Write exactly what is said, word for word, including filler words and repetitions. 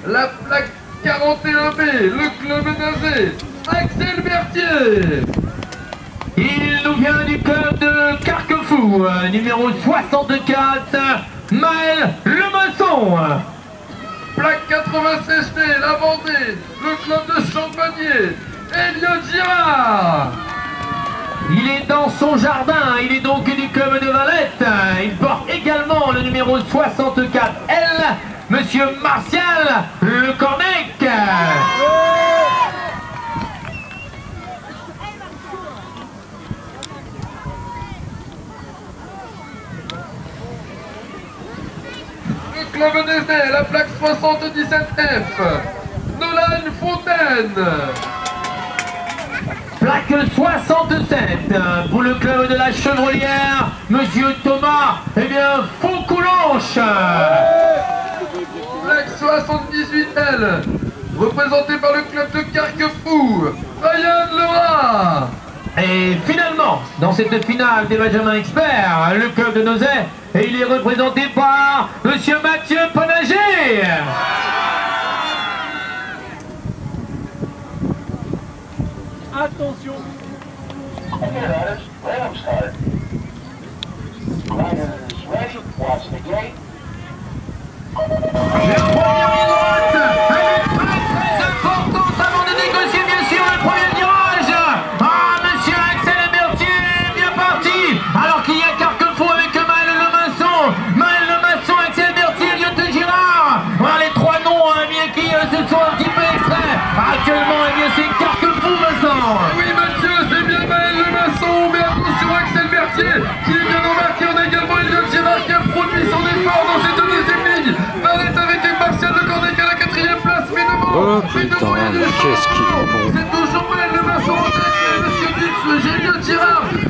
La plaque quarante et un B, le club Nozay, Axel Berthier. Il nous vient du club de Carquefou, numéro soixante-quatre, Maël Lemasson. Plaque quatre-vingt-seize B, la Vendée, le club de Champagné, Elliot Girard. Il est dans son jardin, il est donc du club de Valette. Il porte également le numéro soixante-quatre L, Monsieur Martial Le Cornec. Le club Nozay, la plaque soixante-dix-sept F, Nolan Fontaine. Plaque soixante-sept pour le club de la Chevrolière, Monsieur Thomas, eh bien, Faucoulanche. Plaque soixante-dix-huit L, représenté par le club de Carquefou, Ryan Lerat. Et finalement, dans cette finale des Benjamin Experts, le club de Nozay, et il est représenté par Monsieur Mathieu Panager. Attention. La première ligne droite, elle est très très importante avant de négocier bien sûr le premier virage. Ah, Monsieur Axel Berthier est bien parti, alors qu'il y a Carquefou avec Maël Lemasson, Maël Lemasson, Axel Berthier, Elliot Girard. Voilà les trois noms hein, bien qui euh, se sont un petit peu extraits. Actuellement, eh bien c'est Carquefou maintenant. Oui Mathieu, c'est bien Maël Lemasson, mais attention Axel Berthier qui est bien embarqué. On a également Elliot Girard qui a produit son effort dans cette deuxième ligne. Valette avec Martial Le Cornec à la quatrième place, mais devant, Oh mais devant, putain, il y a du qu'est-ce qu'il est bon. C'est toujours Maël Lemasson en tête, Monsieur Bus, Elliot Girard